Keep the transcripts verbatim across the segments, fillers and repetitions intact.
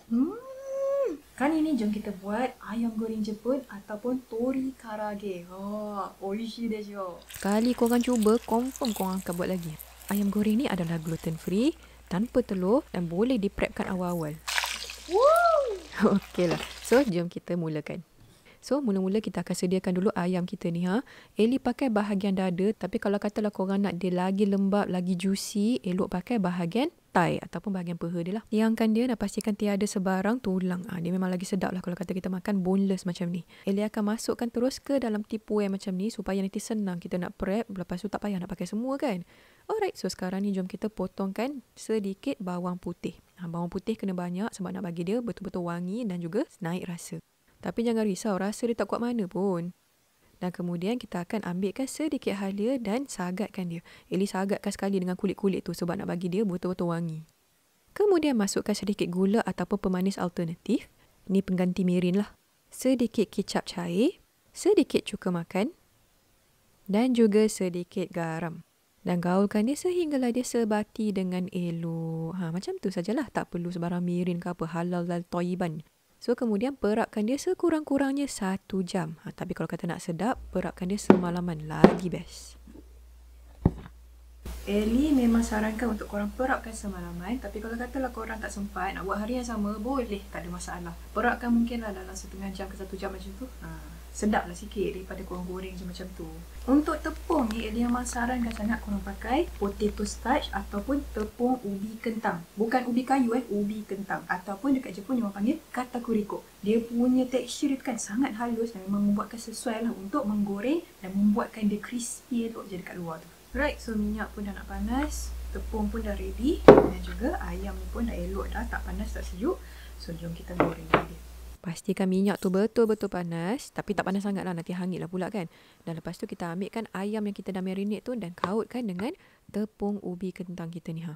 Hmm. Kali ini jom kita buat ayam goreng Jepun ataupun tori karage. Oh, oishi desho. Sekali korang cuba, confirm korang akan buat lagi. Ayam goreng ni adalah gluten free, tanpa telur dan boleh diprepkan awal-awal. Woo! Okeylah. So, jom kita mulakan. So, mula-mula kita akan sediakan dulu ayam kita ni. Ha. Ellie pakai bahagian dada, tapi kalau katalah korang nak dia lagi lembab, lagi juicy, elok pakai bahagian thigh ataupun bahagian peha dia lah. Tiangkan dia dan pastikan tiada sebarang tulang. Ha, dia memang lagi sedap lah kalau kata kita makan boneless macam ni. Ellie akan masukkan terus ke dalam tipuan macam ni supaya nanti senang kita nak prep. Lepas tu tak payah nak pakai semua kan. Alright, so sekarang ni jom kita potongkan sedikit bawang putih. Ha, bawang putih kena banyak sebab nak bagi dia betul-betul wangi dan juga naik rasa. Tapi jangan risau, rasa dia tak kuat mana pun. Dan kemudian kita akan ambilkan sedikit halia dan sagatkan dia. Ellie sagatkan sekali dengan kulit-kulit tu sebab nak bagi dia betul-betul wangi. Kemudian masukkan sedikit gula ataupun pemanis alternatif. Ni pengganti mirin lah. Sedikit kicap cair, sedikit cuka makan dan juga sedikit garam. Dan gaulkan dia sehinggalah dia sebati dengan elok. Ha, macam tu sajalah, tak perlu sebarang mirin ke apa, halal dan toiban. So, kemudian perapkan dia sekurang-kurangnya satu jam. Ha, tapi kalau kata nak sedap, perapkan dia semalaman. Lagi best. Ellie memang sarankan untuk korang perapkan semalaman. Tapi kalau katalah korang tak sempat nak buat hari yang sama, boleh, tak ada masalah. Perapkan mungkinlah dalam setengah jam ke satu jam macam tu. Ha, sedaplah sikit daripada korang goreng je macam tu. Untuk tepung ni, Ellie memang sarankan sangat korang pakai potato starch ataupun tepung ubi kentang. Bukan ubi kayu eh, ubi kentang. Ataupun dekat Jepun dia orang panggil katakuriko. Dia punya tekstur itu kan sangat halus dan memang membuatkan sesuai lah untuk menggoreng dan membuatkan dia crispy elok je dekat luar tu. Right, so minyak pun dah nak panas, tepung pun dah ready dan juga ayam ni pun dah elok dah, tak panas tak sejuk. So jom kita goreng dia. Pastikan minyak tu betul-betul panas, tapi tak panas sangat lah, nanti hangit lah pula kan. Dan lepas tu kita ambilkan ayam yang kita dah marinate tu dan kautkan dengan tepung ubi kentang kita ni. Ha.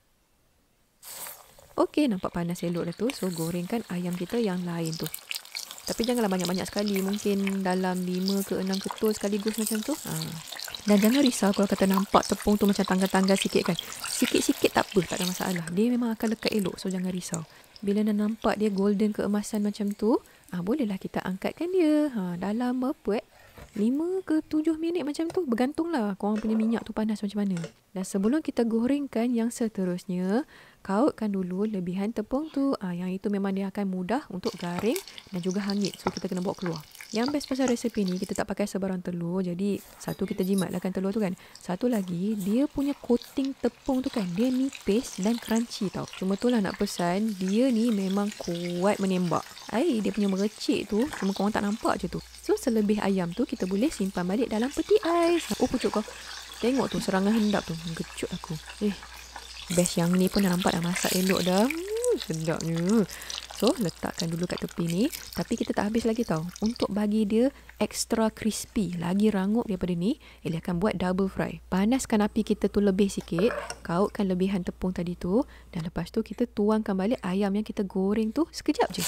Okey, nampak panas elok dah tu. So gorengkan ayam kita yang lain tu. Tapi janganlah banyak-banyak sekali, mungkin dalam lima ke enam ketul sekaligus macam tu. Ha. Dan jangan risau kalau kata nampak tepung tu macam tanggal-tanggal sikit kan. Sikit-sikit tak apa, tak ada masalah. Dia memang akan lekat elok, so jangan risau. Bila dah nampak dia golden keemasan macam tu, ah, bolehlah kita angkatkan dia. Ha, dalam berapa eh? lima ke tujuh minit macam tu. Bergantunglah korang punya minyak tu panas macam mana. Dan sebelum kita gorengkan yang seterusnya, kautkan dulu lebihan tepung tu. Ah, yang itu memang dia akan mudah untuk garing dan juga hangit. So kita kena bawa keluar. Yang best pasal resepi ni, kita tak pakai sebarang telur. Jadi, satu kita jimatlah kan telur tu kan. Satu lagi, dia punya coating tepung tu kan, dia nipis dan crunchy tau. Cuma tu lah nak pesan, dia ni memang kuat menembak. Air dia punya merecik tu, cuma korang tak nampak je tu. So, selebih ayam tu, kita boleh simpan balik dalam peti ais. Oh, pucuk kau. Tengok tu, serangan hendap tu. Mengkecut aku. Eh, best yang ni pun dah nampak dah masak elok dah. Hmm, sedapnya. So, letakkan dulu kat tepi ni. Tapi kita tak habis lagi tau. Untuk bagi dia extra crispy, lagi rangup daripada ni, Ellie akan buat double fry. Panaskan api kita tu lebih sikit. Kautkan lebihan tepung tadi tu. Dan lepas tu kita tuangkan balik ayam yang kita goreng tu sekejap je.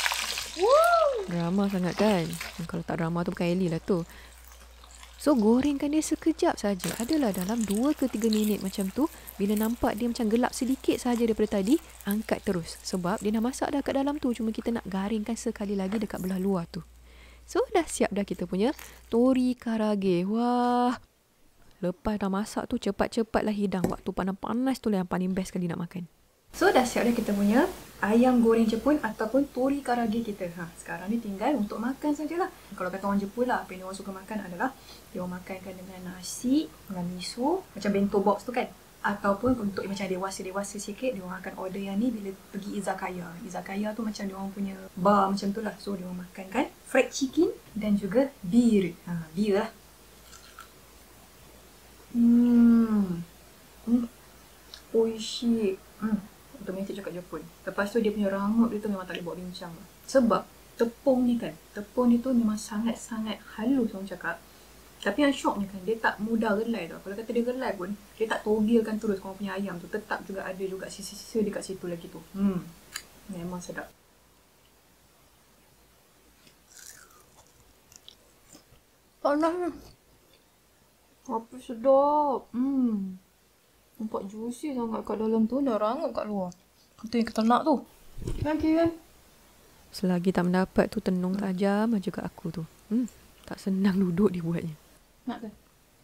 Woo! Drama sangat kan? Kalau tak drama tu bukan Ellie lah tu. So, gorengkan dia sekejap saja. Adalah dalam dua ke tiga minit macam tu. Bila nampak dia macam gelap sedikit saja daripada tadi, angkat terus. Sebab dia dah masak dah kat dalam tu. Cuma kita nak garingkan sekali lagi dekat belah luar tu. So, dah siap dah kita punya tori karage. Wah! Lepas dah masak tu, cepat-cepatlah hidang. Waktu panas-panas tu lah yang paling best sekali nak makan. So dah siap dah kita punya ayam goreng Jepun ataupun tori karage kita. Ha, sekarang ni tinggal untuk makan sajalah. Kalau kata orang Jepun lah, apa yang orang suka makan adalah dia orang makankan dengan nasi, dengan miso, macam bento box tu kan. Ataupun untuk macam dewasa-dewasa sikit, dia orang akan order yang ni bila pergi izakaya. Izakaya tu macam dia orang punya bar macam tu lah. So dia orang makankan fried chicken dan juga beer. Ha, beer lah. Hmm. Hmm. Oishi. Hmm. Automatic cakap Jepun. Lepas tu dia punya rangup dia tu memang tak boleh buat bincang. Sebab tepung ni kan, tepung ni tu memang sangat-sangat halus orang cakap. Tapi yang syoknya kan, dia tak mudah gelai tau. Kalau kata dia gelai pun, dia tak togilkan terus korang punya ayam tu. Tetap juga ada juga sisa-sisa dekat situ lagi tu. Hmm, memang sedap. Panas. Apa sedap. Hmm. Nampak juicy sangat kat dalam tu, dah rangup kat luar. Itu yang kita nak tu. Lagi kan? Selagi tak mendapat tu tenung tajam aja kat aku tu. Hmm, tak senang duduk dia buatnya. Nak ke?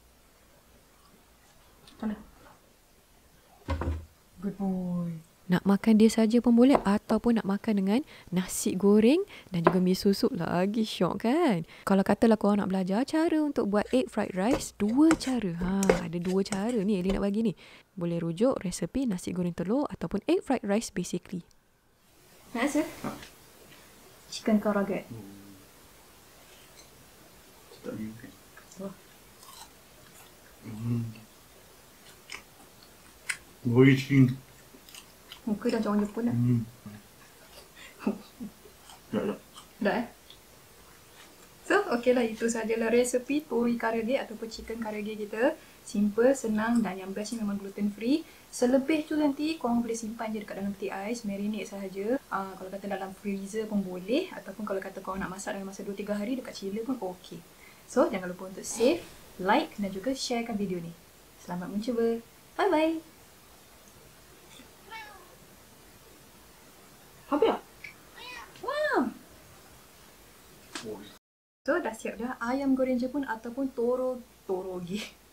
Mana? Good boy. Nak makan dia saja pun boleh ataupun nak makan dengan nasi goreng dan juga mi susu lagi syok kan. Kalau katalah korang nak belajar cara untuk buat egg fried rice, dua cara. Ha, ada dua cara ni Ellie nak bagi ni. Boleh rujuk resepi nasi goreng telur ataupun egg fried rice basically. Nak rasa? Chicken karaage. Sedap ni kan. Wah. Hmm. Oishi. Muka dah macam orang Jepun dah. Hmm. Ya, ya. Dah eh? So, okey lah. Itu sahajalah resepi tori karaage ataupun chicken karaage kita. Simple, senang dan yang bestnya memang gluten free. Selebih tu nanti korang boleh simpan je dekat dalam peti ais, marinate sahaja. Uh, kalau kata dalam freezer pun boleh. Ataupun kalau kata korang nak masak dalam masa dua tiga hari dekat chiller pun okey. So, jangan lupa untuk save, like dan juga sharekan video ni. Selamat mencuba. Bye-bye. Habis tak? Wow. Oh, So dah siap dah ayam goreng Jepun ataupun toro torogi.